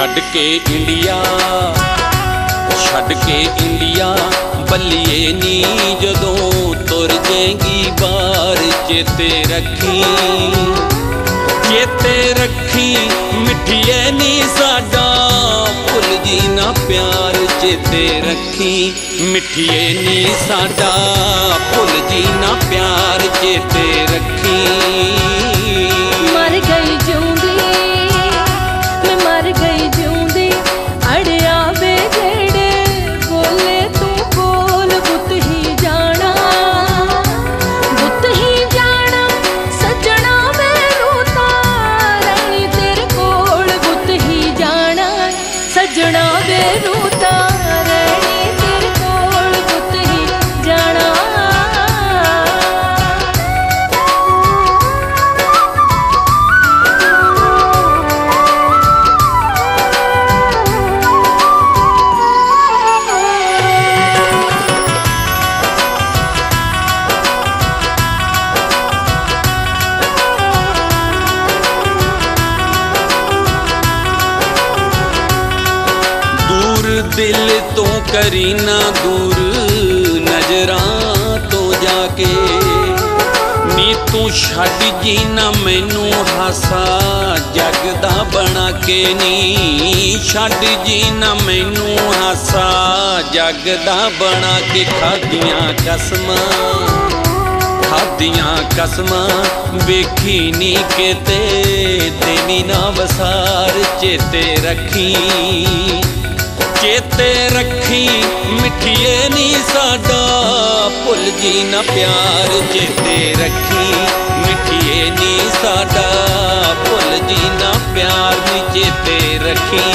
छड़ के इंडिया बल्लिए नी जदों तुर जाएगी बार चेते रखी मिठिए नी साडा भुल जी ना प्यार चेते रखी मिठिए नी साडा भुल जी ना प्यार चेते रखी। मर गई जिऊंदी मैं मर गई जिऊंदी अड़िया वे जेड़े बोले तू बोल बुत ही जाना सजना मैनू तारणी तेरे कोल बुत ही जाना सजना मैनू तारणी तेरे कोल बुत ही जाना। दिल तो करी ना दूर नजरां तो जाके नी तू छड़ जी ना मैनू हासा जगदा बना के नी छड़ जी ना मैनू हासा जगदा बना के खादियां कसमां वेखी नी किते तेनी ना वसार चेते रखी मिठिए नी साडा भुल जी ना प्यार चेते रखी मिठिए नी साडा भुल जी ना प्यार नी चेते रखी।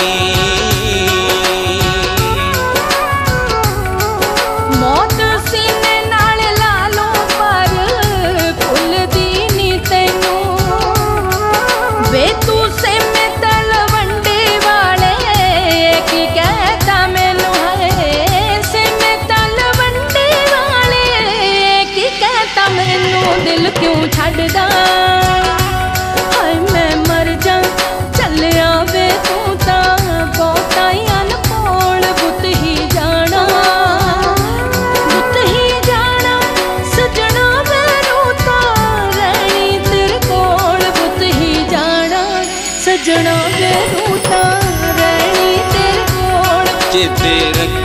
मौत सीने नाल ला लो पर भुल दी नी तैनू वे तू से मैं तलवंडे वाले की कहता मैनू है से मैं तलवंडे वाले की कहता मैनू दिल क्यों छड्डदा हाय मैं मर जा चलिया वे तू तां बहुता ही अनकोल बुत ही जाना सजना मैनू तारणी तेरे कोल बुत ही जाना सजना मैनू तारणी तेरे कोल चेते रखी।